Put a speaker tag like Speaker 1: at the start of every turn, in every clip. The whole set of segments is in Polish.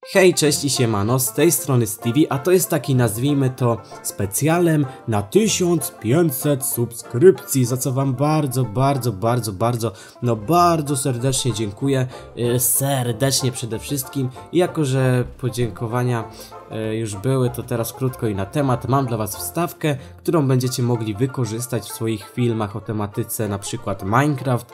Speaker 1: Hej, cześć i siemano, z tej strony Stevie, a to jest taki, nazwijmy to, specjalem na 1500 subskrypcji, za co wam bardzo serdecznie dziękuję, serdecznie przede wszystkim. I jako, że podziękowania już były, to teraz krótko i na temat. Mam dla was wstawkę, którą będziecie mogli wykorzystać w swoich filmach o tematyce na przykład Minecraft,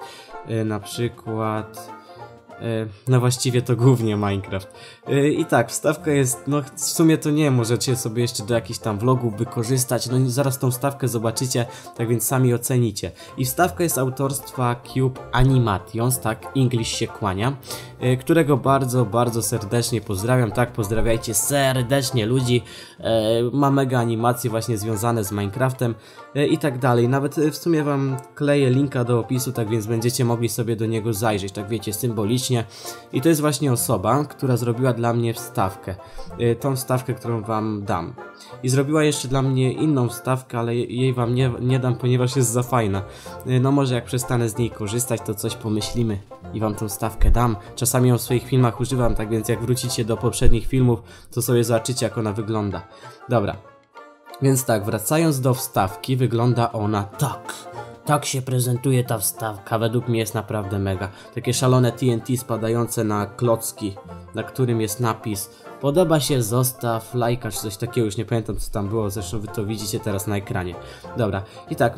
Speaker 1: no właściwie to głównie Minecraft. I tak, wstawka jest, no w sumie to nie, możecie sobie jeszcze do jakichś tam vlogów wykorzystać, no i zaraz tą wstawkę zobaczycie, tak więc sami ocenicie. I wstawka jest autorstwa Cube Animations, tak, English się kłania, którego bardzo serdecznie pozdrawiam, tak, pozdrawiajcie serdecznie ludzi, ma mega animacje właśnie związane z Minecraftem i tak dalej. Nawet w sumie wam kleję linka do opisu, tak więc będziecie mogli sobie do niego zajrzeć, tak wiecie, symbolicznie. I to jest właśnie osoba, która zrobiła dla mnie wstawkę, tą wstawkę, którą wam dam. I zrobiła jeszcze dla mnie inną wstawkę, ale jej wam nie dam, ponieważ jest za fajna. No może jak przestanę z niej korzystać, to coś pomyślimy i wam tą wstawkę dam. Czasami ją w swoich filmach używam, tak więc jak wrócicie do poprzednich filmów, to sobie zobaczycie, jak ona wygląda. Dobra, więc tak, wracając do wstawki, wygląda ona tak. Tak się prezentuje ta wstawka, według mnie jest naprawdę mega. Takie szalone TNT spadające na klocki, na którym jest napis: podoba się, zostaw lajka, czy coś takiego, już nie pamiętam co tam było, zresztą wy to widzicie teraz na ekranie. Dobra, i tak,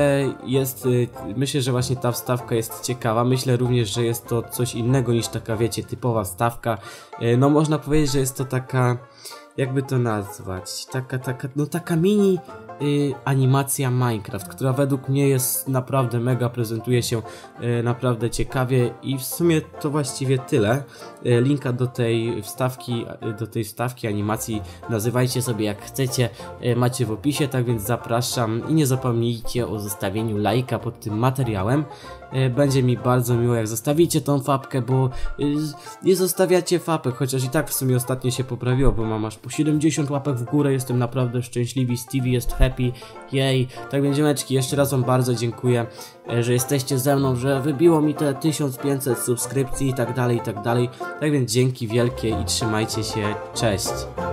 Speaker 1: myślę, że właśnie ta wstawka jest ciekawa, myślę również, że jest to coś innego niż taka, wiecie, typowa wstawka. No można powiedzieć, że jest to taka, jakby to nazwać, taka mini animacja Minecraft, która według mnie jest naprawdę mega, prezentuje się naprawdę ciekawie i w sumie to właściwie tyle. Linka do tej wstawki animacji, nazywajcie sobie jak chcecie, macie w opisie, tak więc zapraszam i nie zapomnijcie o zostawieniu lajka pod tym materiałem. Będzie mi bardzo miło, jak zostawicie tą fapkę, bo nie zostawiacie fapek, chociaż i tak w sumie ostatnio się poprawiło, bo mam aż po 70 łapek w górę, jestem naprawdę szczęśliwy, Stevie jest happy, jej. Tak więc ziomeczki, jeszcze raz wam bardzo dziękuję, że jesteście ze mną, że wybiło mi te 1500 subskrypcji i tak dalej, i tak dalej. Tak więc dzięki wielkie i trzymajcie się, cześć!